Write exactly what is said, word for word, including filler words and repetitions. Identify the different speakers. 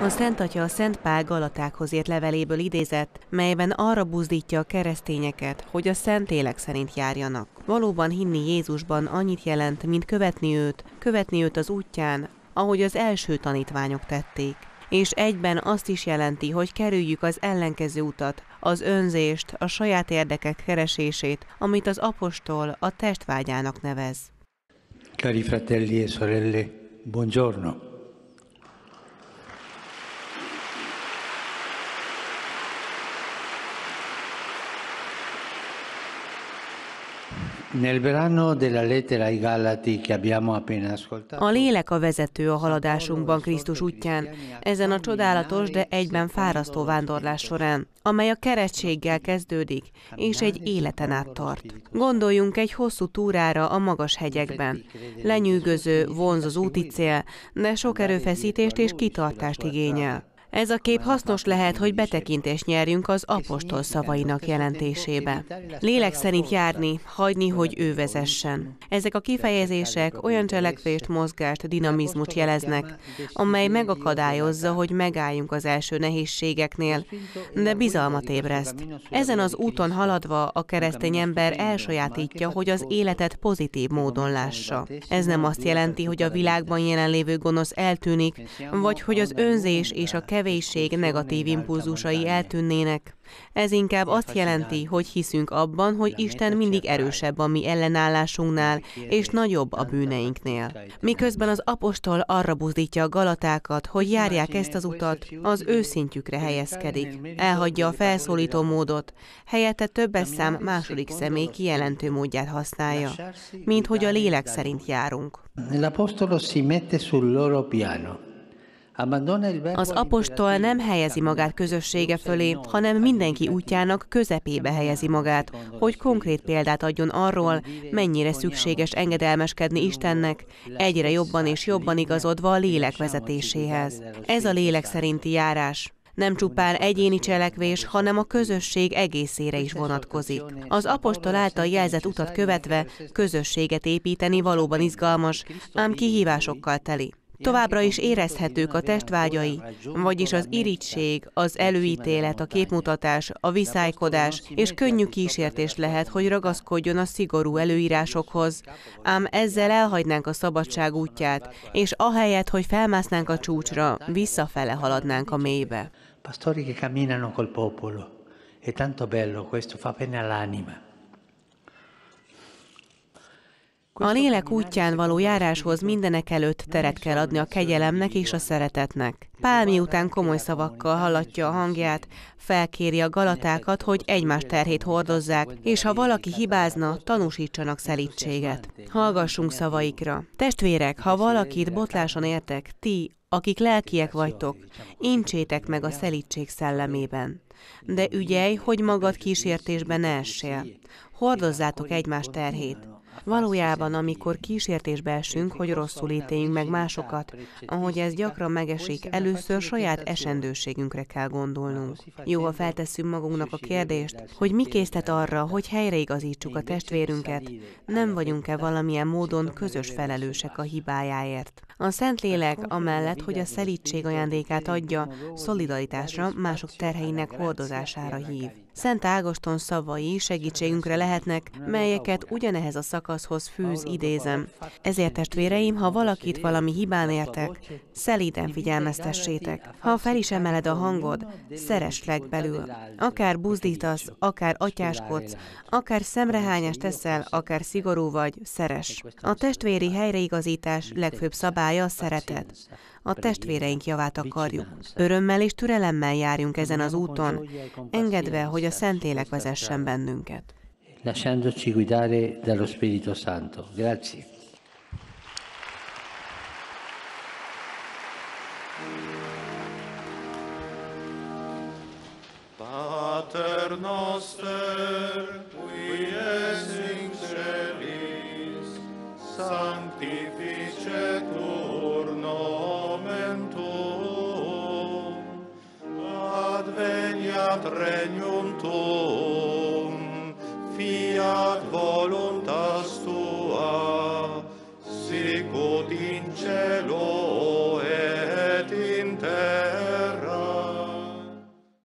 Speaker 1: A Szent Atya a Szent Pál Galatákhoz írt leveléből idézett, melyben arra buzdítja a keresztényeket, hogy a Szentlélek szerint járjanak. Valóban hinni Jézusban annyit jelent, mint követni őt, követni őt az útján, ahogy az első tanítványok tették. És egyben azt is jelenti, hogy kerüljük az ellenkező utat, az önzést, a saját érdekek keresését, amit az apostol a testvágyának nevez.
Speaker 2: Cari fratelli e sorelle, buongiorno.
Speaker 1: A lélek a vezető a haladásunkban Krisztus útján, ezen a csodálatos, de egyben fáradt vándorlás során, amely a keresztséggel kezdődik, és egy életen át tart. Gondoljunk egy hosszú túrára a magas hegyekben. Lenyűgöző, vonz az úti cél, de sok erőfeszítést és kitartást igényel. Ez a kép hasznos lehet, hogy betekintést nyerjünk az apostol szavainak jelentésébe. Lélek szerint járni, hagyni, hogy ő vezessen. Ezek a kifejezések olyan cselekvést, mozgást, dinamizmust jeleznek, amely megakadályozza, hogy megálljunk az első nehézségeknél, de bizalmat ébreszt. Ezen az úton haladva a keresztény ember elsajátítja, hogy az életet pozitív módon lássa. Ez nem azt jelenti, hogy a világban jelenlévő gonosz eltűnik, vagy hogy az önzés és a kevésség negatív impulzusai eltűnnének. Ez inkább azt jelenti, hogy hiszünk abban, hogy Isten mindig erősebb a mi ellenállásunknál, és nagyobb a bűneinknél. Miközben az apostol arra buzdítja a galatákat, hogy járják ezt az utat, az ő szintjükre helyezkedik. Elhagyja a felszólító módot, helyette többes szám második személy kijelentő módját használja, mint hogy a lélek szerint járunk. Az apostol nem helyezi magát közössége fölé, hanem mindenki útjának közepébe helyezi magát, hogy konkrét példát adjon arról, mennyire szükséges engedelmeskedni Istennek, egyre jobban és jobban igazodva a lélek vezetéséhez. Ez a lélek szerinti járás. Nem csupán egyéni cselekvés, hanem a közösség egészére is vonatkozik. Az apostol által jelzett utat követve közösséget építeni valóban izgalmas, ám kihívásokkal teli. Továbbra is érezhetők a testvágyai, vagyis az irigység, az előítélet, a képmutatás, a viszálykodás, és könnyű kísértés lehet, hogy ragaszkodjon a szigorú előírásokhoz, ám ezzel elhagynánk a szabadság útját, és ahelyett, hogy felmásznánk a csúcsra, visszafele haladnánk a mélybe.
Speaker 2: Pastori che camminano col popolo. È tanto bello questo, fa bene all'anima.
Speaker 1: A lélek útján való járáshoz mindenek előtt teret kell adni a kegyelemnek és a szeretetnek. Pál miután komoly szavakkal hallatja a hangját, felkéri a galatákat, hogy egymás terhét hordozzák, és ha valaki hibázna, tanúsítsanak szelídséget. Hallgassunk szavaikra. Testvérek, ha valakit botláson értek, ti, akik lelkiek vagytok, intsétek meg a szelídség szellemében. De ügyelj, hogy magad kísértésbe ne essél. Hordozzátok egymás terhét. Valójában, amikor kísértésbe esünk, hogy rosszul ítéljünk meg másokat, ahogy ez gyakran megesik, először saját esendőségünkre kell gondolnunk. Jó, ha feltesszük magunknak a kérdést, hogy mi késztet arra, hogy helyreigazítsuk a testvérünket, nem vagyunk-e valamilyen módon közös felelősek a hibájáért. A Szentlélek amellett, hogy a szelídség ajándékát adja, szolidaritásra, mások terheinek hordozására hív. Szent Ágoston szavai segítségünkre lehetnek, melyeket ugyanehhez a szakaszhoz fűz, idézem. Ezért, testvéreim, ha valakit valami hibán értek, szelíden figyelmeztessétek. Ha fel is emeled a hangod, szeress legbelül. Akár buzdítasz, akár atyáskodsz, akár szemrehányást teszel, akár szigorú vagy, szeress. A testvéri helyreigazítás legfőbb szabálya a szeretet. A testvéreink javát akarjuk. Örömmel és türelemmel járjunk ezen az úton, engedve, hogy a Szentlélek vezessen bennünket.
Speaker 2: Lasciandoci guidare dallo Spirito Santo. Grazie.
Speaker 3: Pater noster, qui es in celis, sanctificetur nomen tuum, adveniat regnum tuum, fiat voluntas tua, sicut in cielo